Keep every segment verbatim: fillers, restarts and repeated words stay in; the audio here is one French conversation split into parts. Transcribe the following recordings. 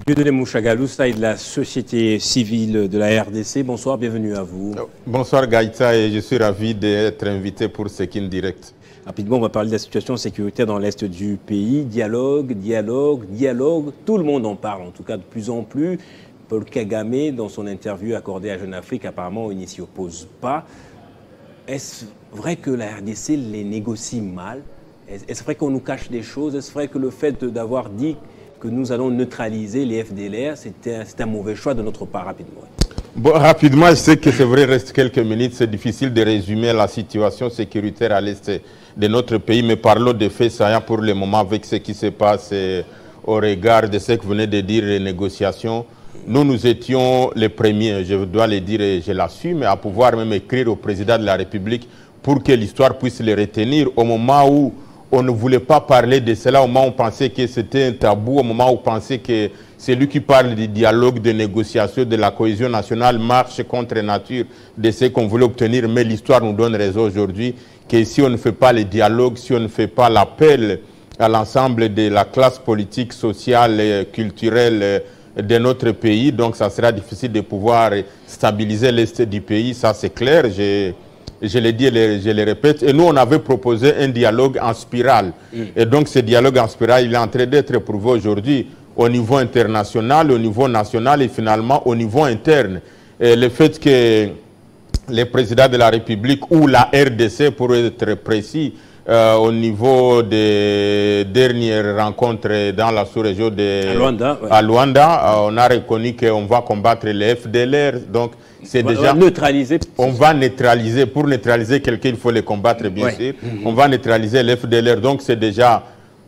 Dieudonné Mouchagaloussa de la société civile de la R D C. Bonsoir, bienvenue à vous. Bonsoir Gaïta et je suis ravi d'être invité pour Sekin Direct. Rapidement, on va parler de la situation sécuritaire dans l'Est du pays. Dialogue, dialogue, dialogue. Tout le monde en parle, en tout cas de plus en plus. Paul Kagame, dans son interview accordée à Jeune Afrique, apparemment, il ne s'y oppose pas. Est-ce vrai que la R D C les négocie mal? Est-ce vrai qu'on nous cache des choses? Est-ce vrai que le fait d'avoir dit que nous allons neutraliser les F D L R, c'est un, un mauvais choix de notre part, rapidement? Bon, rapidement, je sais que c'est vrai, il reste quelques minutes, c'est difficile de résumer la situation sécuritaire à l'Est de notre pays, mais parlons de faits saillants pour le moment avec ce qui se passe au regard de ce que venait de dire les négociations. Nous, nous étions les premiers, je dois le dire et je l'assume, à pouvoir même écrire au président de la République pour que l'histoire puisse les retenir au moment où on ne voulait pas parler de cela, au moment où on pensait que c'était un tabou, au moment où on pensait que c'est lui qui parle du dialogue, de négociation, de la cohésion nationale, marche contre nature de ce qu'on voulait obtenir. Mais l'histoire nous donne raison aujourd'hui que si on ne fait pas le dialogue, si on ne fait pas l'appel à l'ensemble de la classe politique, sociale et culturelle de notre pays, donc ça sera difficile de pouvoir stabiliser l'Est du pays, ça c'est clair. Je, Je l'ai dit et je le répète. Et nous, on avait proposé un dialogue en spirale. Mm. Et donc, ce dialogue en spirale, il est en train d'être prouvé aujourd'hui au niveau international, au niveau national et finalement au niveau interne. Et le fait que le président de la République ou la R D C, pour être précis, euh, au niveau des dernières rencontres dans la sous-région de Luanda, ouais. à Luanda, euh, on a reconnu qu'on va combattre les F D L R. Donc, c'est déjà... neutraliser. On va neutraliser. Pour neutraliser quelqu'un, il faut les combattre, bien ouais. sûr. Mm-hmm. On va neutraliser les F D L R. Donc, c'est déjà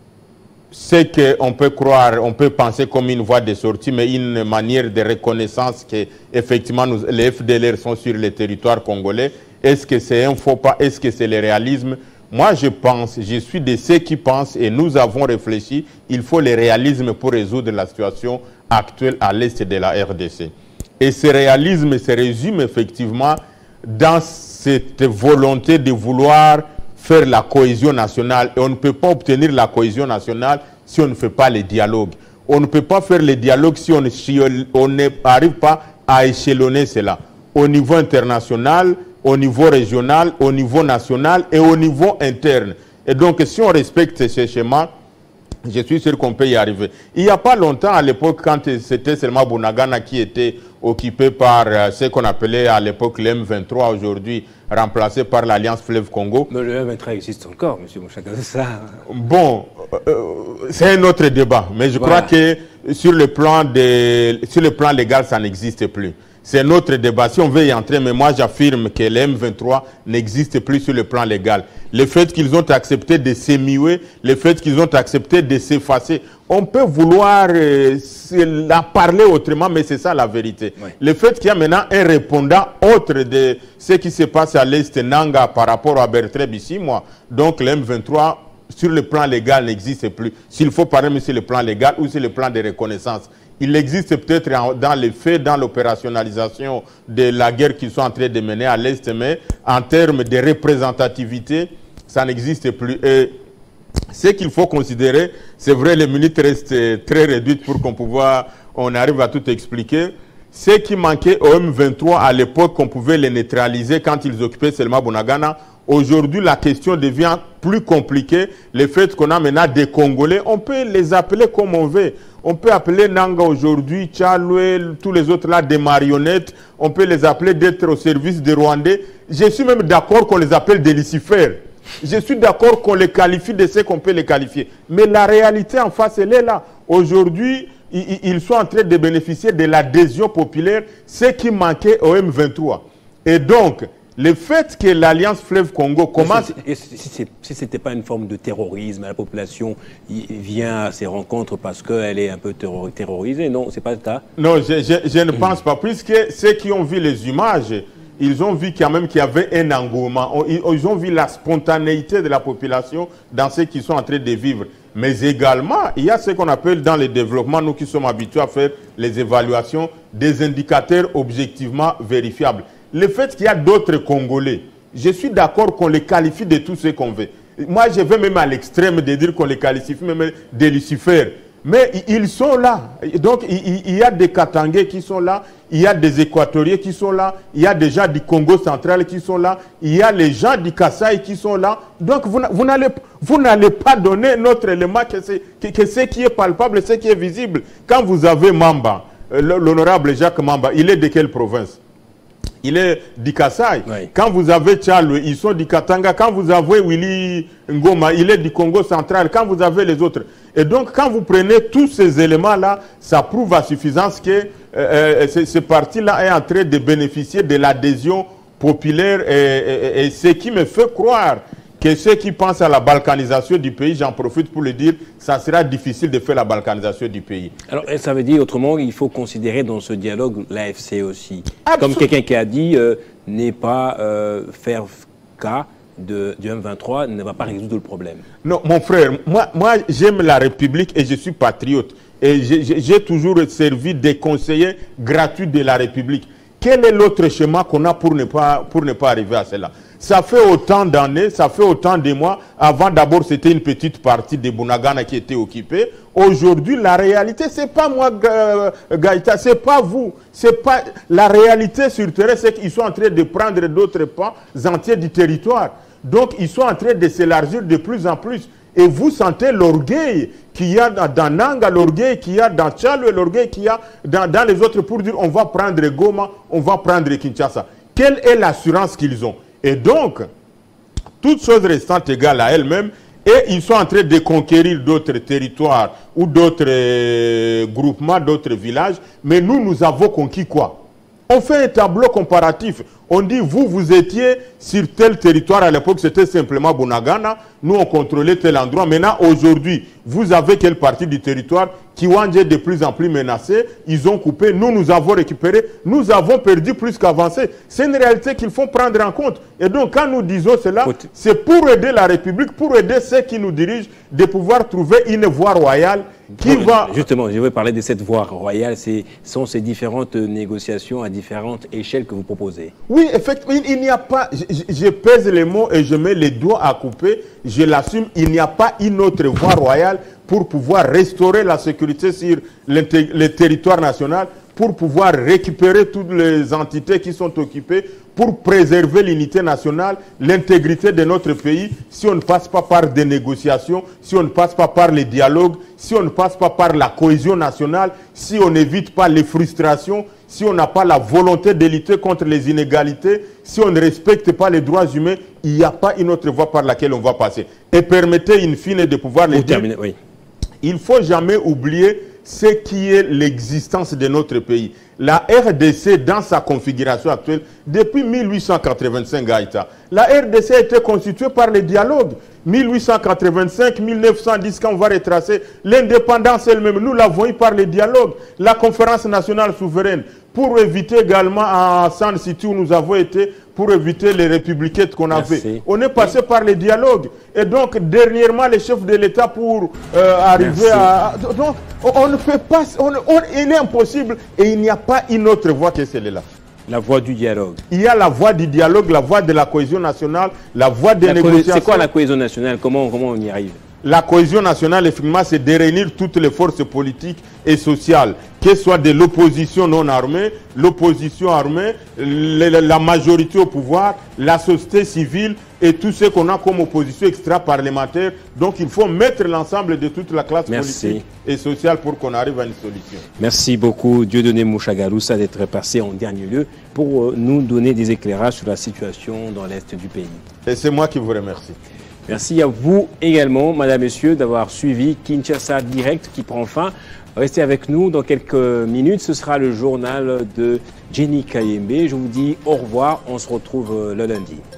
ce qu'on peut croire, on peut penser comme une voie de sortie, mais une manière de reconnaissance qu'effectivement, les F D L R sont sur le territoire congolais. Est-ce que c'est un faux pas? Est-ce que c'est le réalisme? Moi, je pense, je suis de ceux qui pensent, et nous avons réfléchi, il faut le réalisme pour résoudre la situation actuelle à l'est de la R D C. Et ce réalisme se résume effectivement dans cette volonté de vouloir faire la cohésion nationale. Et on ne peut pas obtenir la cohésion nationale si on ne fait pas le dialogue. On ne peut pas faire le dialogue si on n'arrive pas à échelonner cela au niveau international, au niveau régional, au niveau national et au niveau interne. Et donc, si on respecte ces schémas, je suis sûr qu'on peut y arriver. Il n'y a pas longtemps, à l'époque, quand c'était seulement Bunagana qui était occupé par euh, ce qu'on appelait à l'époque le M vingt-trois, aujourd'hui remplacé par l'Alliance Fleuve Congo. Mais le M vingt-trois existe encore, M. Mouchagaloussa. Bon, euh, c'est un autre débat. Mais je voilà. crois que sur le plan de, sur le plan légal, ça n'existe plus. C'est notre débat. Si on veut y entrer, mais moi j'affirme que le M vingt-trois n'existe plus sur le plan légal. Le fait qu'ils ont accepté de s'émuer, le fait qu'ils ont accepté de s'effacer, on peut vouloir euh, la parler autrement, mais c'est ça la vérité. Oui. Le fait qu'il y a maintenant un répondant autre de ce qui se passe à l'Est Nanga par rapport à Bertrand ici, moi, donc le M vingt-trois, sur le plan légal, n'existe plus. S'il faut parler, mais sur le plan légal ou sur le plan de reconnaissance. Il existe peut-être dans les faits, dans l'opérationnalisation de la guerre qu'ils sont en train de mener à l'Est, mais en termes de représentativité, ça n'existe plus. Et ce qu'il faut considérer, c'est vrai, les minutes restent très réduites pour qu'on pouvoir, on arrive à tout expliquer. Ce qui manquait au M vingt-trois à l'époque, qu'on pouvait les neutraliser quand ils occupaient seulement Bunagana. Aujourd'hui, la question devient plus compliquée. Le fait qu'on a maintenant des Congolais, on peut les appeler comme on veut. On peut appeler Nanga aujourd'hui, Tchaloué, tous les autres là, des marionnettes. On peut les appeler d'être au service des Rwandais. Je suis même d'accord qu'on les appelle des Lucifères. Je suis d'accord qu'on les qualifie de ce qu'on peut les qualifier. Mais la réalité en face, elle est là. Aujourd'hui, ils sont en train de bénéficier de l'adhésion populaire, ce qui manquait au M vingt-trois. Et donc, le fait que l'Alliance Fleuve Congo commence... Si ce n'était pas une forme de terrorisme, la population vient à ces rencontres parce qu'elle est un peu terrorisée, non? C'est pas ça? Non, je, je, je ne pense pas, puisque ceux qui ont vu les images, ils ont vu quand même qu'il y avait un engouement. Ils, ils ont vu la spontanéité de la population dans ce qu'ils sont en train de vivre. Mais également, il y a ce qu'on appelle dans le développement, nous qui sommes habitués à faire les évaluations, des indicateurs objectivement vérifiables. Le fait qu'il y a d'autres Congolais, je suis d'accord qu'on les qualifie de tout ce qu'on veut. Moi, je vais même à l'extrême de dire qu'on les qualifie même de Lucifères. Mais ils sont là. Donc, il, il y a des Katangais qui sont là, il y a des Équatoriens qui sont là, il y a des gens du Congo central qui sont là, il y a les gens du Kasaï qui sont là. Donc, vous, vous n'allez vous n'allez pas donner notre élément que c'est que, que ce qui est palpable, ce qui est visible. Quand vous avez Mamba, l'honorable Jacques Mamba, il est de quelle province? Il est du Kasaï. Oui. Quand vous avez Tchalo, ils sont du Katanga. Quand vous avez Willy Ngoma, il est du Congo central. Quand vous avez les autres. Et donc, quand vous prenez tous ces éléments-là, ça prouve à suffisance que euh, ce, ce parti-là est en train de bénéficier de l'adhésion populaire. Et, et, et ce qui me fait croire que ceux qui pensent à la balkanisation du pays, j'en profite pour le dire, ça sera difficile de faire la balkanisation du pays. Alors, ça veut dire, autrement, il faut considérer dans ce dialogue l'A F C aussi. Absolument. Comme quelqu'un qui a dit, euh, n'est pas euh, faire cas de, du M vingt-trois ne va pas résoudre le problème. Non, mon frère, moi, moi j'aime la République et je suis patriote. Et j'ai toujours servi des conseillers gratuits de la République. Quel est l'autre schéma qu'on a pour ne pas, pour ne pas arriver à cela? Ça fait autant d'années, ça fait autant de mois. Avant, d'abord, c'était une petite partie de Bunagana qui était occupée. Aujourd'hui, la réalité, c'est pas moi, Gaïta, c'est pas vous. C'est pas la réalité sur terrain, c'est qu'ils sont en train de prendre d'autres pans entiers du territoire. Donc, ils sont en train de s'élargir de plus en plus. Et vous sentez l'orgueil qu'il y a dans Nanga, l'orgueil qu'il y a dans Tchalo et l'orgueil qu'il y a dans, dans les autres pour dire on va prendre Goma, on va prendre Kinshasa. Quelle est l'assurance qu'ils ont? Et donc, toutes choses restant égales à elles-mêmes, et ils sont en train de conquérir d'autres territoires ou d'autres euh, groupements, d'autres villages. Mais nous, nous avons conquis quoi? On fait un tableau comparatif. On dit, vous, vous étiez sur tel territoire. À l'époque, c'était simplement Bunagana. Nous, on contrôlait tel endroit. Maintenant, aujourd'hui, vous avez quelle partie du territoire? Kiwanje est de plus en plus menacé. Ils ont coupé. Nous, nous avons récupéré. Nous avons perdu plus qu'avancé. C'est une réalité qu'il faut prendre en compte. Et donc, quand nous disons cela, c'est pour aider la République, pour aider ceux qui nous dirigent, de pouvoir trouver une voie royale qui oui, va... Justement, je vais parler de cette voie royale. Ce sont ces différentes négociations à différentes échelles que vous proposez. Oui, effectivement, il, il n'y a pas... Je, je pèse les mots et je mets les doigts à couper. Je l'assume, il n'y a pas une autre voie royale pour pouvoir restaurer la sécurité sur le territoire national, pour pouvoir récupérer toutes les entités qui sont occupées, pour préserver l'unité nationale, l'intégrité de notre pays, si on ne passe pas par des négociations, si on ne passe pas par les dialogues, si on ne passe pas par la cohésion nationale, si on n'évite pas les frustrations, si on n'a pas la volonté de lutter contre les inégalités, si on ne respecte pas les droits humains, il n'y a pas une autre voie par laquelle on va passer. Et permettez in fine de pouvoir le dire, terminer, oui. Il ne faut jamais oublier ce qui est l'existence de notre pays. La R D C, dans sa configuration actuelle, depuis mille huit cent quatre-vingt-cinq, Gaïta, la R D C a été constituée par les dialogues. mille huit cent quatre-vingt-cinq, mille neuf cent dix, quand on va retracer, l'indépendance elle-même, nous l'avons eu par les dialogues. La conférence nationale souveraine, pour éviter également à San City où nous avons été, pour éviter les républicains qu'on avait. On est passé par les dialogues. Et donc, dernièrement, les chefs de l'État pour euh, arriver Merci. à... Donc, on ne peut pas... On, on, il est impossible et il n'y a pas une autre voie que celle-là. La voie du dialogue. Il y a la voie du dialogue, la voie de la cohésion nationale, la voie des négociations. C'est quoi la cohésion nationale? Comment, comment on y arrive? La cohésion nationale, effectivement, c'est de réunir toutes les forces politiques et sociales, qu'elles soient de l'opposition non armée, l'opposition armée, la majorité au pouvoir, la société civile et tout ce qu'on a comme opposition extra-parlementaire. Donc, il faut mettre l'ensemble de toute la classe Merci. politique et sociale pour qu'on arrive à une solution. Merci beaucoup, Dieudonné Mouchagaloussa, d'être passé en dernier lieu pour nous donner des éclairages sur la situation dans l'Est du pays. Et c'est moi qui vous remercie. Merci à vous également, madame, messieurs, d'avoir suivi Kinshasa Direct qui prend fin. Restez avec nous dans quelques minutes. Ce sera le journal de Jenny Kayembe. Je vous dis au revoir. On se retrouve le lundi.